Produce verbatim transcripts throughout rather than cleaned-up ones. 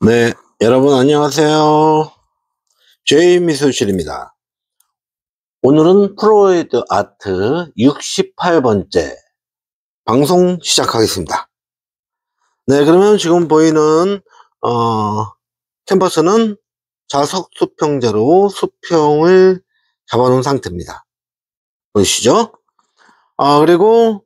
네, 여러분 안녕하세요. 제이미술실입니다. 오늘은 프로이드 아트 육십팔 번째 방송 시작하겠습니다. 네, 그러면 지금 보이는 어, 캔버스는 자석 수평제로 수평을 잡아놓은 상태입니다. 보이시죠? 아, 그리고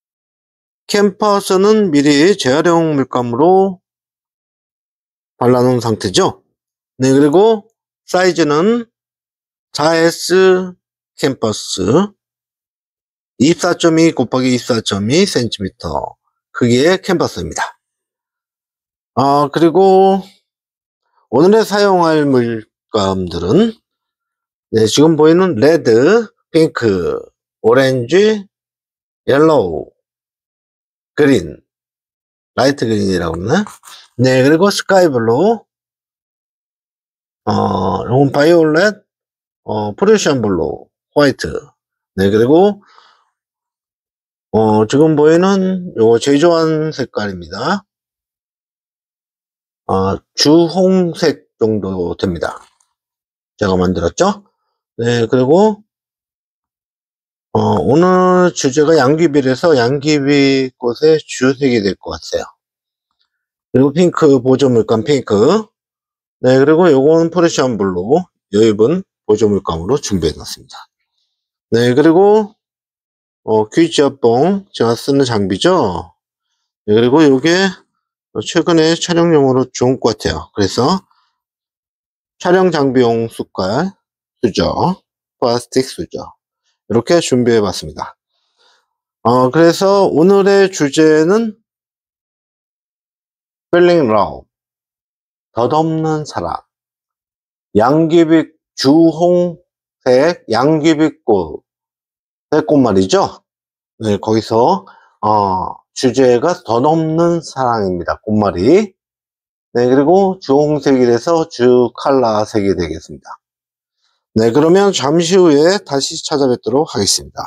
캔버스는 미리 재활용 물감으로 발라놓은 상태죠. 네, 그리고 사이즈는 사 에스 캔버스 이십사 점 이 곱하기 이십사 점 이 센티미터 크기의 캔버스입니다. 아, 그리고 오늘의 사용할 물감들은 네, 지금 보이는 레드, 핑크, 오렌지, 옐로우, 그린, 라이트 그린이라고 그러나? 네, 그리고 스카이블루, 어, 이건 바이올렛, 어, 프루시안 블루, 화이트. 네, 그리고 어, 지금 보이는 요 제일 좋아하는 색깔입니다. 어, 주홍색 정도 됩니다. 제가 만들었죠? 네, 그리고 어, 오늘 주제가 양귀비라서 양귀비 꽃의 주색이 될 것 같아요. 그리고 핑크 보조 물감 핑크. 네, 그리고 요건 프레시안 블루 여입은 보조 물감으로 준비해 놨습니다. 네, 그리고 어, 귀지압봉 제가 쓰는 장비죠. 네, 그리고 요게 최근에 촬영용으로 좋은 것 같아요. 그래서 촬영 장비용 숟갈, 수저, 플라스틱 수저 이렇게 준비해 봤습니다. 어, 그래서 오늘의 주제는 Falling Love, 덧없는 사랑, 양귀비 주홍색 양귀비꽃의 꽃말이죠. 네, 거기서 어, 주제가 덧없는 사랑입니다. 꽃말이. 네, 그리고 주홍색이라서 주 칼라색이 되겠습니다. 네, 그러면 잠시 후에 다시 찾아뵙도록 하겠습니다.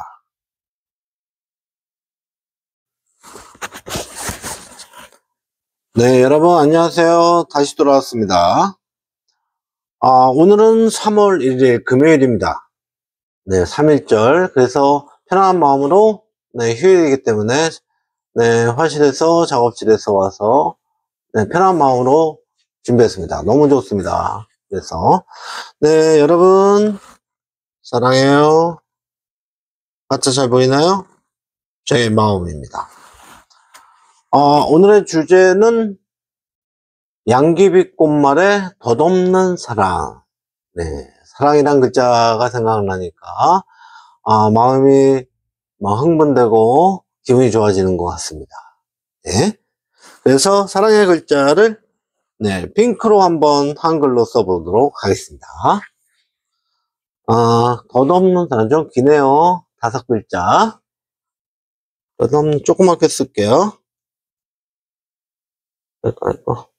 네, 여러분 안녕하세요. 다시 돌아왔습니다. 아, 오늘은 삼월 일일 금요일입니다. 네, 삼일절. 그래서 편안한 마음으로 네, 휴일이기 때문에 네, 화실에서 작업실에서 와서 네, 편안한 마음으로 준비했습니다. 너무 좋습니다. 그래서 네, 여러분 사랑해요. 가짜 잘 보이나요? 제 마음입니다. 어, 오늘의 주제는 양귀비 꽃말의 덧없는 사랑. 네, 사랑이란 글자가 생각나니까 아, 마음이 막 흥분되고 기분이 좋아지는 것 같습니다. 네, 그래서 사랑의 글자를 네, 핑크로 한번 한글로 써보도록 하겠습니다. 아, 덧없는 사랑 좀 기네요. 다섯 글자. 덧없는 조그맣게 쓸게요. 아이고, 아이고.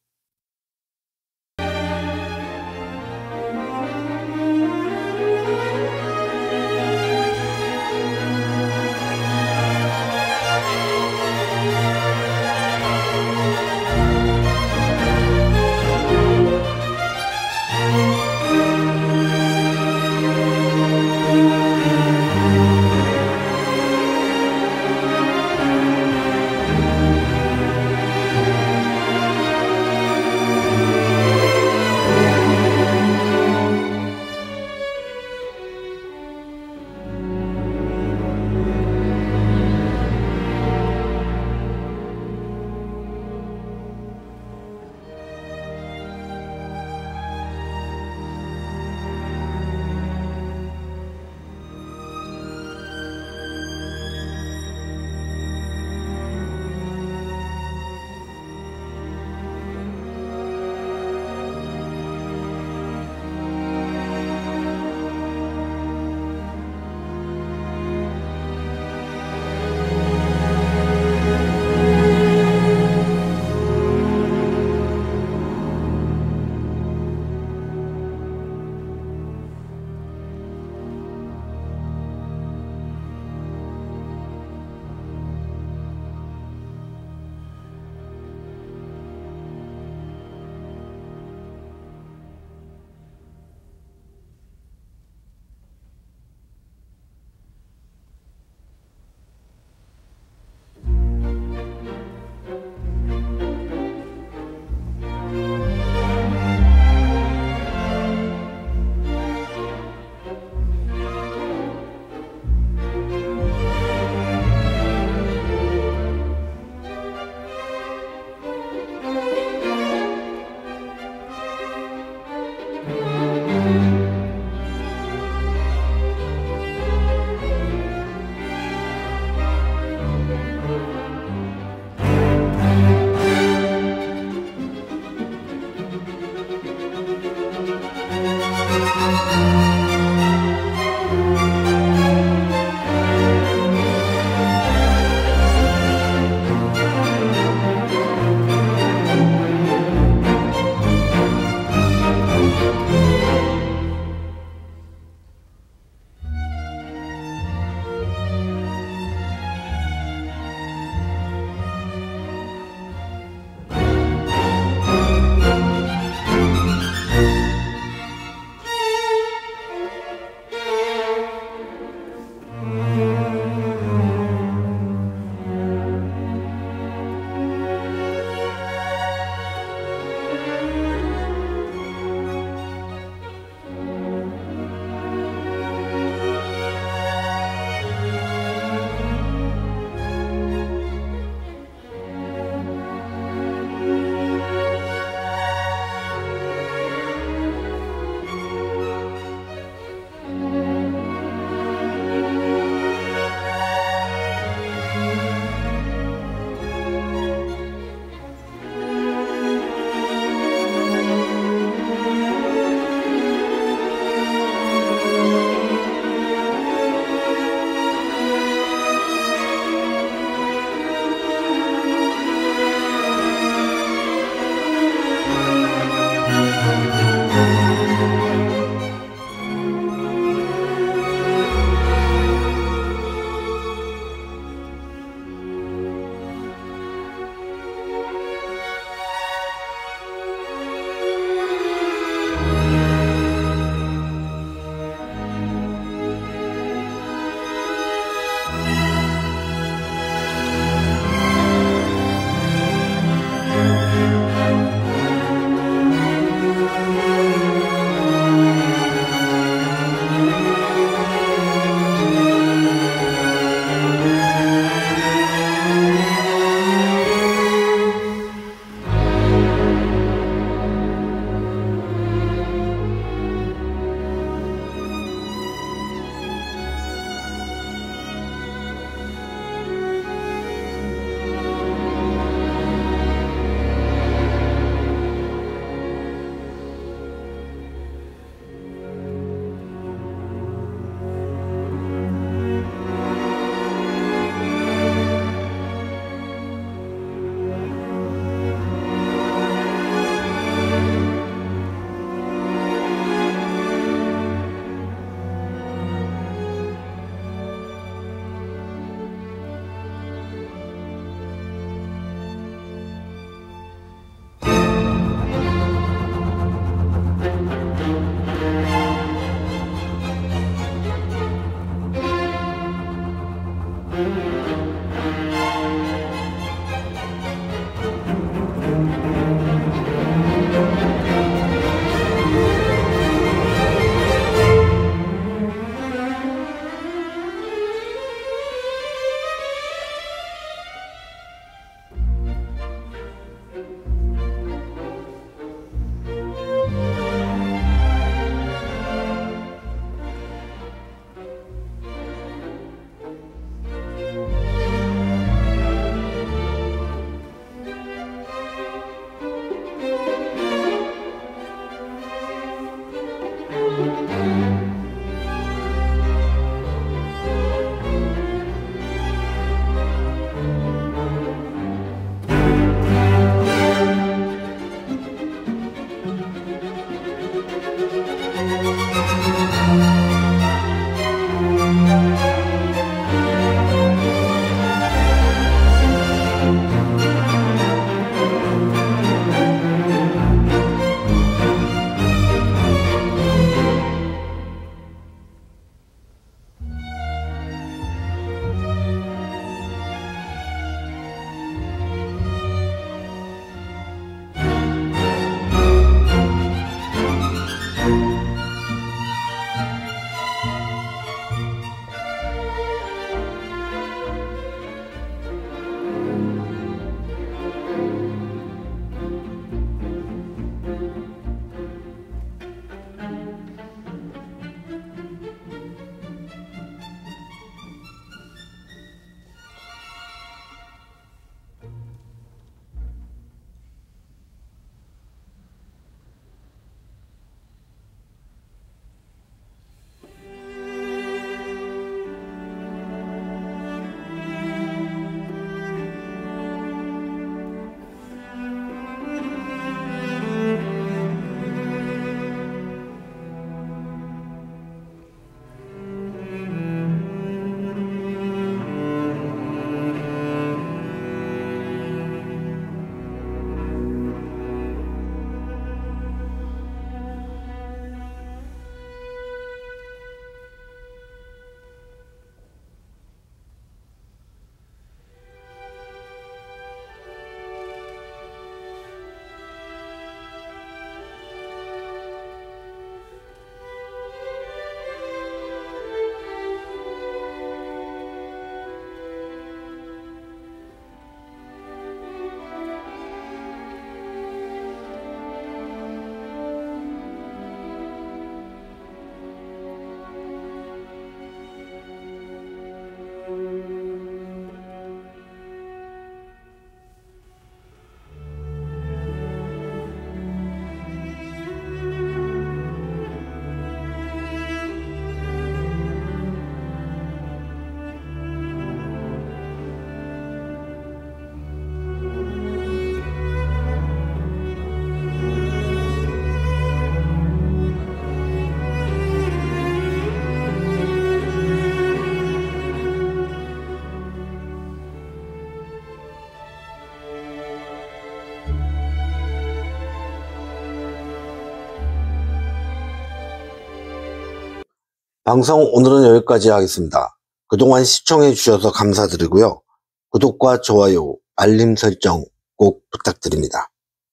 방송 오늘은 여기까지 하겠습니다. 그동안 시청해 주셔서 감사드리고요. 구독과 좋아요, 알림 설정 꼭 부탁드립니다.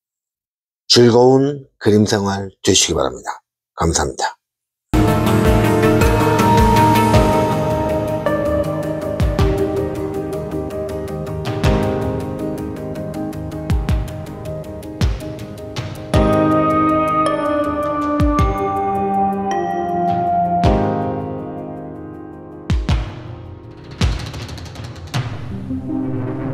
즐거운 그림 생활 되시기 바랍니다. 감사합니다. Thank you.